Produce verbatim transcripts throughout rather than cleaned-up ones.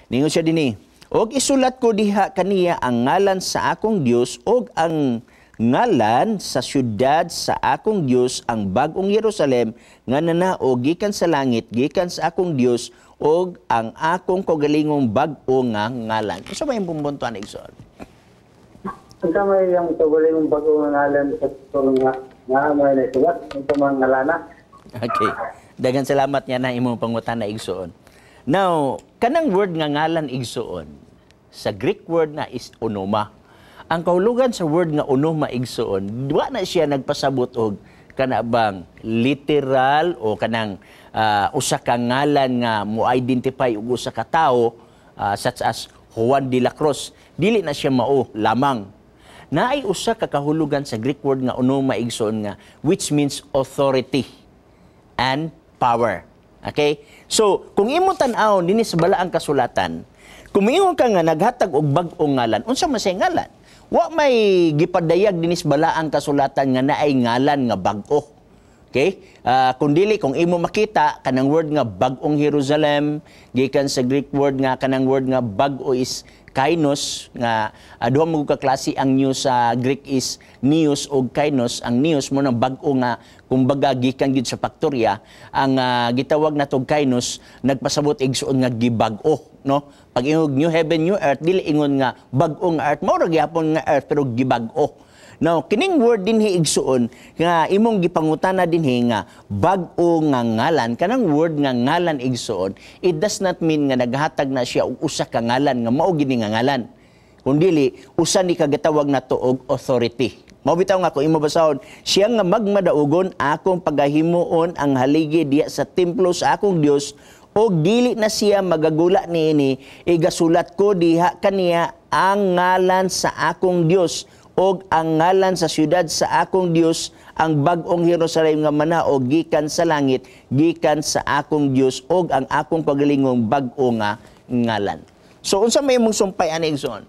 Ningon siya dinhi, og isulat ko diha kaniya ang ngalan sa akong Dios og ang ngalan sa syudad sa akong Dios, ang bag-ong Jerusalem nga nanao gikan sa langit gikan sa akong Dios og ang akong kaugalingong bag-o nga ngalan. Unsa may pumbuntuan igsoon? Unsa may yang kaugalingong bag-o nga ngalan sa nga nga may nasulat unsa man ngalana? Okay. Daghang salamat niya na imong pangutana igsoon. Now, kanang word nga ngalan igsoon, sa Greek word na is onoma. Ang kahulugan sa word nga onoma igsoon, wa na siya nagpasabot og kana bang literal o kanang uh, usa ka ngalan nga mo-identify og usa ka tawo uh, such as Juan de la Cruz. Dili na siya mao lamang. Naay usa ka kahulugan sa Greek word nga onoma igsoon nga which means authority and power. Okay? So, kung imo tan-aw dinhi sa balaang kasulatan, kung ingon ka nga naghatag og bag-ong ngalan, unsa man say ngalan? Wa may gipadayag dinis balaang kasulatan nga naay ngalan nga bag-o. Okay? Uh, kung dili, kung imo makita, kanang word nga bag-ong Jerusalem, gikan sa Greek word nga, kanang word nga bag-o is kainos, nga uh, duha mo ka klase ang news sa uh, Greek is neos o kainos. Ang neos mo ng bag-o nga, kumbaga gikan gid sa faktorya, ang uh, gitawag na tog kainos, nagpasabot igsuon nga gibag-o. No? Pag ingog new heaven, new earth, dili ingon nga bag-o nga earth, mao ra gyapon nga earth pero gibag-o. Now, kining word dinhi igsuon nga imong gipangutana dinhi nga bag-o nga ngalan, kanang word nga ngalan igsuon, it does not mean nga naghatag na siya og usa ka ngalan nga mao gini nga ngalan. Kundili usa ni kagatawag nato og authority. Mao bitaw nga ko imo basahon, siya nga magmadaugon akong pagahimuon ang haligi diya sa templo sa akong Dios og dili na siya magagula niini, igasulat ko diha kaniya ang ngalan sa akong Dios og ang ngalan sa syudad sa akong Dios, ang bag-ong Jerusalem nga manao gikan sa langit gikan sa akong Dios og ang akong pagalingong bag-o nga ngalan. So unsa may imong sumpay ani igsoon?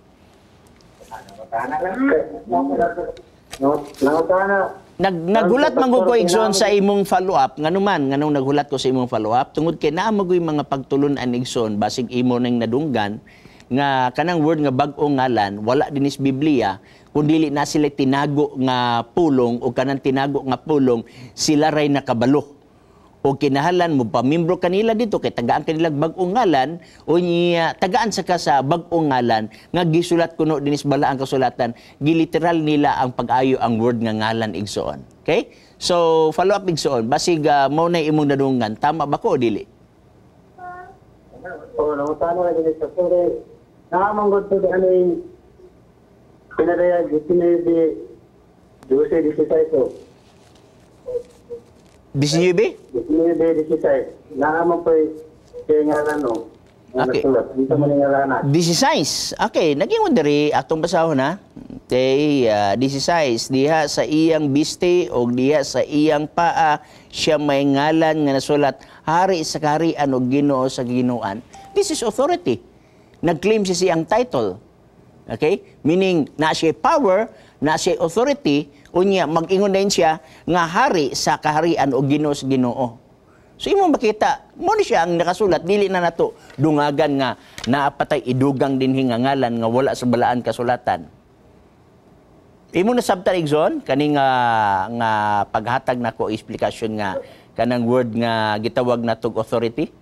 Nag nagulat man ko igsoon sa imong follow-up nganuman nganong nagulat ko sa imong follow-up tungod kay naa magoy mga pagtulon-an igsoon basig imo nang nadunggan nga kanang word nga bag-o ngalan wala dinis Biblia kundili na sila tinago nga pulong o kanang tinago nga pulong sila ray nakabalo o kinahalan mo pamimbro kanila dito kay tagaan kanila bag-ong ngalan o niya tagaan sa ka sa bag-ong ngalan nga gisulat kuno dinis bala ang kasulatan giliteral nila ang pag-ayo ang word nga ngalan igsoon. Okay, so follow up igsoon basig uh, mo na imong nadunggan tama ba ko o dili? Oo, namutano na din sa pure naamang gud to ani pinadaya disinebe dose disisay ko disinebe disinebe disisay naamang po kay ngalan no. Okay. Dito man ngalana. Disisize. Okay, naging diri atong basahon na. Tay uh, disisize diha sa iyang biste o diha sa iyang paa siya may ngalan nga nasulat hari sa kaharian o Ginoo sa Ginuan. This is authority. Nag-claim siya siyang title. Okay? Meaning na siya power, na siya authority, unya mag-ingon din siya nga hari sa kaharian o Ginoo sa Ginoo. So imo makita, mo ni siya ang nakasulat dili na nato dungagan nga naapatay idugang dinhi nga ngalan nga wala sa balaan kasulatan. Imo na sabta igsoon kani nga nga paghatag nako explanation nga kanang word nga gitawag natog authority.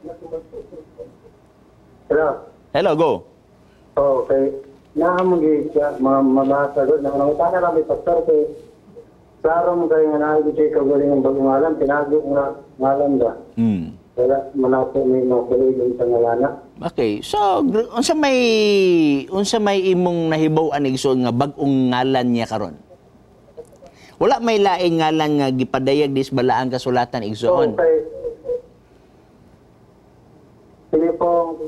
Hello. Hello, go. Okay. Naamang gi siya mga mamasagod na nangutana ra may pastor kay klaro mo kay nga naa gid ka galing ang bagungalan tinago nga ngalan ba. Hmm. Wala manato may makulig sa ngalana. Okay. So unsa may unsa may imong nahibaw-an igsoon nga bag-ong ngalan niya karon? Wala may laing ngalan nga gipadayag dis balaang kasulatan igsoon. Okay. Sige po.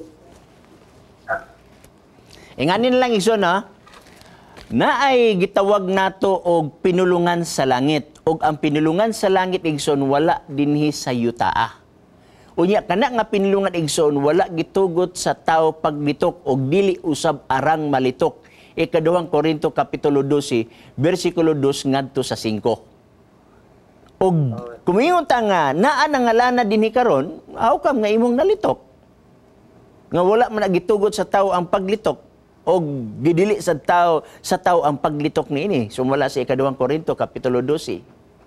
Inganin lang igsoon ha. Na ay gitawag nato og pinulungan sa langit. Og ang pinulungan sa langit igsoon wala dinhi sa yutaa. Unya kana nga pinulungan igsoon wala gitugot sa tao pagbitok og dili usab arang malitok. Ikaduhang Korinto kapitulo twelve bersikulo two ngadto sa five. Og kumingon ta nga naa nangalana dinhi karon, aw kam nga imong nalitok. nga wala man nagitugot sa tao ang paglitok o gidili sa tao sa tao ang paglitok niini. Sumala sa ikaduhang Korinto kapitulo twelve.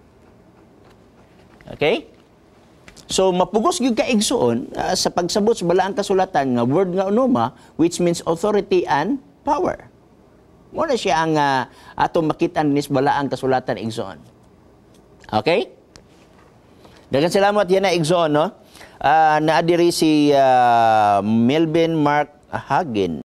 Okay? So mapugos gyud ka igsuon uh, sa pagsabot sa balaang kasulatan nga word nga unoma, which means authority and power. Mo na siya ang uh, ato makita nis balaang kasulatan igsuon. Okay? Daghang salamat yan na igsuon, no? Uh, naadiri si uh, Melvin Mark Hagen.